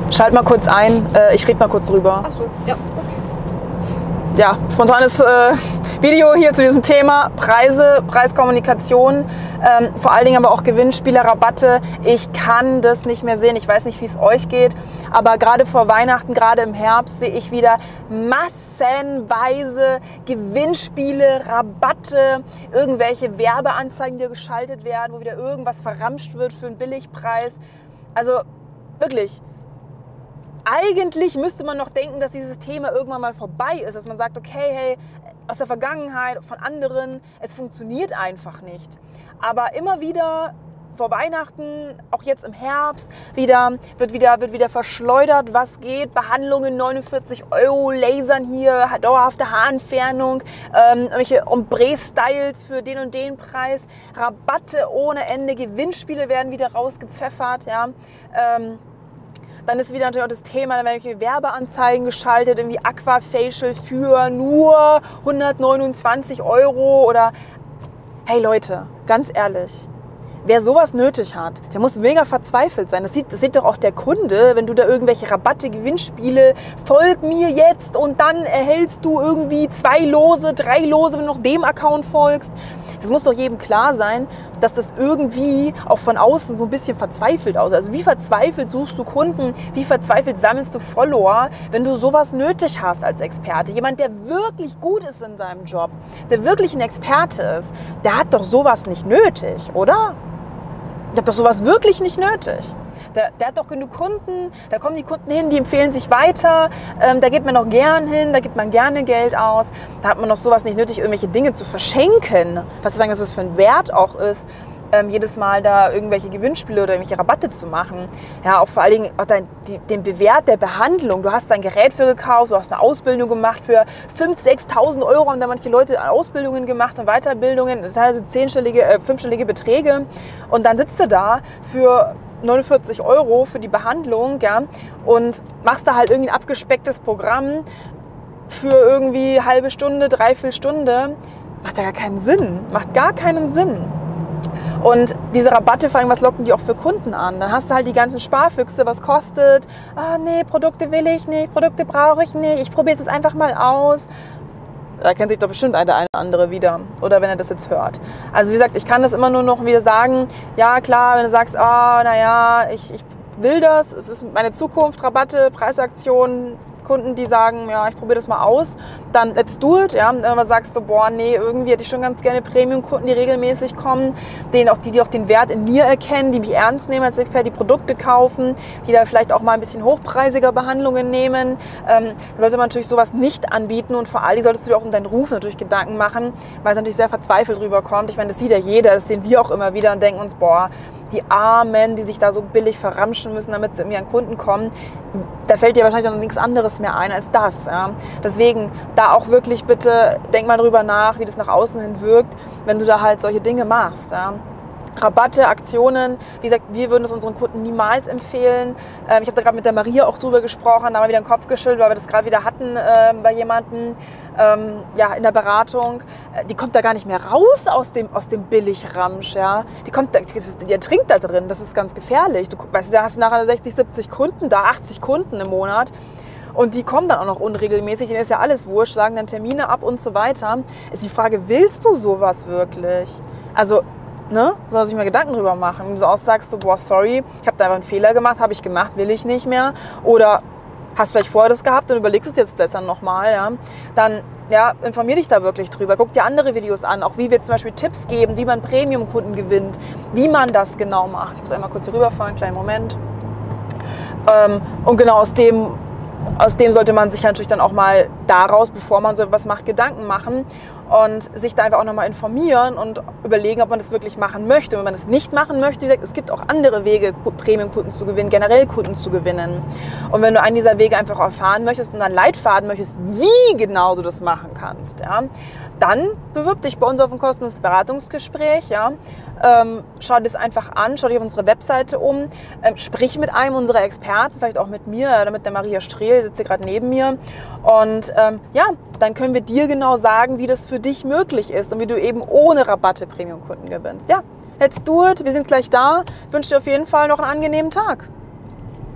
Schalt mal kurz ein, ich rede mal kurz drüber. Ach so, ja, okay. Ja, spontanes Video hier zu diesem Thema Preise, Preiskommunikation, vor allen Dingen aber auch Gewinnspiele, Rabatte. Ich kann das nicht mehr sehen. Ich weiß nicht, wie es euch geht, aber gerade vor Weihnachten, gerade im Herbst sehe ich wieder massenweise Gewinnspiele, Rabatte, irgendwelche Werbeanzeigen, die geschaltet werden, wo wieder irgendwas verramscht wird für einen Billigpreis. Also wirklich. Eigentlich müsste man noch denken, dass dieses Thema irgendwann mal vorbei ist, dass man sagt, okay, hey, aus der Vergangenheit, von anderen, es funktioniert einfach nicht. Aber immer wieder vor Weihnachten, auch jetzt im Herbst, wird wieder verschleudert, was geht. Behandlungen 49 €, Lasern hier, dauerhafte Haarentfernung, irgendwelche Ombre-Styles für den und den Preis, Rabatte ohne Ende, Gewinnspiele werden wieder rausgepfeffert, ja. Dann ist wieder natürlich auch das Thema, dann werden irgendwelche Werbeanzeigen geschaltet, irgendwie Aquafacial für nur 129 € oder... Hey Leute, ganz ehrlich, wer sowas nötig hat, der muss mega verzweifelt sein. Das sieht doch auch der Kunde, wenn du da irgendwelche Rabatte, Gewinnspiele, folg mir jetzt und dann erhältst du irgendwie 2 Lose, 3 Lose, wenn du noch dem Account folgst. Das muss doch jedem klar sein, dass das irgendwie auch von außen so ein bisschen verzweifelt aussieht. Also wie verzweifelt suchst du Kunden, wie verzweifelt sammelst du Follower, wenn du sowas nötig hast als Experte. Jemand, der wirklich gut ist in seinem Job, der wirklich ein Experte ist, der hat doch sowas nicht nötig, oder? Der hat doch sowas wirklich nicht nötig. Der hat doch genug Kunden, da kommen die Kunden hin, die empfehlen sich weiter, da geht man noch gern hin, da gibt man gerne Geld aus. Da hat man doch sowas nicht nötig, irgendwelche Dinge zu verschenken. Was das für ein Wert auch ist, jedes Mal da irgendwelche Gewinnspiele oder irgendwelche Rabatte zu machen. Ja, auch vor allen Dingen auch den Bewert der Behandlung. Du hast ein Gerät für gekauft, du hast eine Ausbildung gemacht für 5.000, 6.000 € haben da manche Leute Ausbildungen gemacht und Weiterbildungen, teilweise 5-stellige Beträge. Und dann sitzt du da für 49 € für die Behandlung, ja, und machst da halt irgendwie ein abgespecktes Programm für irgendwie halbe Stunde, dreiviertel Stunde. Macht ja gar keinen Sinn. Macht gar keinen Sinn. Und diese Rabatte, vor allem, was locken die auch für Kunden an? Dann hast du halt die ganzen Sparfüchse, was kostet. Ah, nee, Produkte will ich nicht, Produkte brauche ich nicht, ich probiere das einfach mal aus. Da kennt sich doch bestimmt der eine andere wieder. Oder wenn er das jetzt hört. Also wie gesagt, ich kann das immer nur noch wieder sagen. Ja, klar, wenn du sagst, naja, ich will das, es ist meine Zukunft, Rabatte, Preisaktionen, Kunden, die sagen, ja, ich probiere das mal aus, dann let's do it. Ja. Wenn du sagst, so, boah, nee, irgendwie hätte ich schon ganz gerne Premium-Kunden, die regelmäßig kommen, die auch den Wert in mir erkennen, die mich ernst nehmen als Experte, die Produkte kaufen, die da vielleicht auch mal ein bisschen hochpreisiger Behandlungen nehmen. Da sollte man natürlich sowas nicht anbieten und vor allem solltest du dir auch um deinen Ruf natürlich Gedanken machen, weil es natürlich sehr verzweifelt rüberkommt. Ich meine, das sieht ja jeder, das sehen wir auch immer wieder und denken uns, boah, die Armen, die sich da so billig verramschen müssen, damit sie irgendwie an Kunden kommen, da fällt dir wahrscheinlich noch nichts anderes mehr ein als das. Ja. Deswegen da auch wirklich bitte, denk mal drüber nach, wie das nach außen hin wirkt, wenn du da halt solche Dinge machst. Ja. Rabatte, Aktionen, wie gesagt, wir würden es unseren Kunden niemals empfehlen. Ich habe da gerade mit der Maria auch drüber gesprochen, da haben wir wieder den Kopf geschüttelt, weil wir das gerade wieder hatten bei jemandem in der Beratung. Die kommt da gar nicht mehr raus aus dem Billigramsch. Ja. Die ertrinkt da drin, das ist ganz gefährlich. Du weißt, da hast du nachher 60, 70 Kunden, da 80 Kunden im Monat. Und die kommen dann auch noch unregelmäßig, denen ist ja alles wurscht, sagen dann Termine ab und so weiter. Ist die Frage, willst du sowas wirklich? Also, ne, soll sich mal Gedanken drüber machen. Wenn du so aussagst, so, boah, sorry, ich habe da einfach einen Fehler gemacht, habe ich gemacht, will ich nicht mehr. Oder hast vielleicht vorher das gehabt und überlegst es jetzt besser nochmal, ja. Dann, ja, informier dich da wirklich drüber. Guck dir andere Videos an, auch wie wir zum Beispiel Tipps geben, wie man Premium-Kunden gewinnt, wie man das genau macht. Ich muss einmal kurz hier rüberfahren, einen kleinen Moment. Und genau aus dem sollte man sich natürlich dann auch mal daraus, bevor man so etwas macht, Gedanken machen und sich da einfach auch nochmal informieren und überlegen, ob man das wirklich machen möchte. Und wenn man das nicht machen möchte, wie gesagt, es gibt auch andere Wege, Premium-Kunden zu gewinnen, generell Kunden zu gewinnen. Und wenn du einen dieser Wege einfach erfahren möchtest und dann Leitfaden möchtest, wie genau du das machen kannst, ja, dann bewirb dich bei uns auf ein kostenloses Beratungsgespräch. Ja. Schau dir das einfach an, schau dich auf unsere Webseite um, sprich mit einem unserer Experten, vielleicht auch mit mir oder mit der Maria Strehl, die sitzt hier gerade neben mir. Und dann können wir dir genau sagen, wie das für dich möglich ist und wie du eben ohne Rabatte Premium-Kunden gewinnst. Ja, let's do it, wir sind gleich da. Ich wünsche dir auf jeden Fall noch einen angenehmen Tag.